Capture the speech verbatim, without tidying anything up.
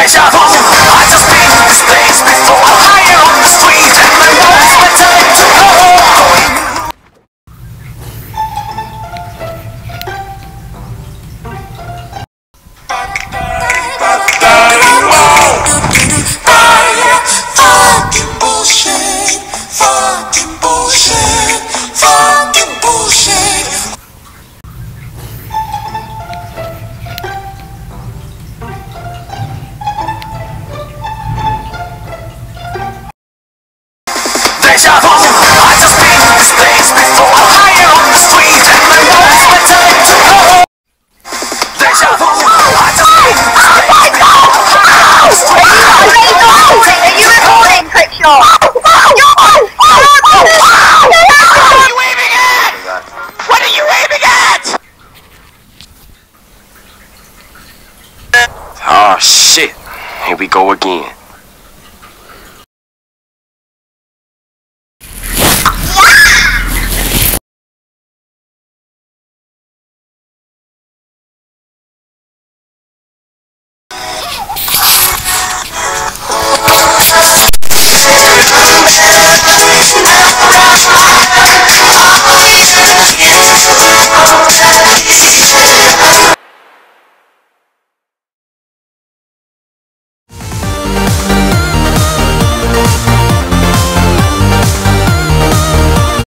Deja vu, I just been in this place before. Higher on the street and I know it's my time to go. Fucking bullshit, fucking bullshit, fucking bullshit. Deja vu, I just been in this place before. Higher on the street and I know it's my time to go. Deja vu, I just been in this place before. Higher on the street and I know it's my time to go. Are you recording, Crickshaw? What are you aiming at? What are you aiming at? Oh shit, here we go again.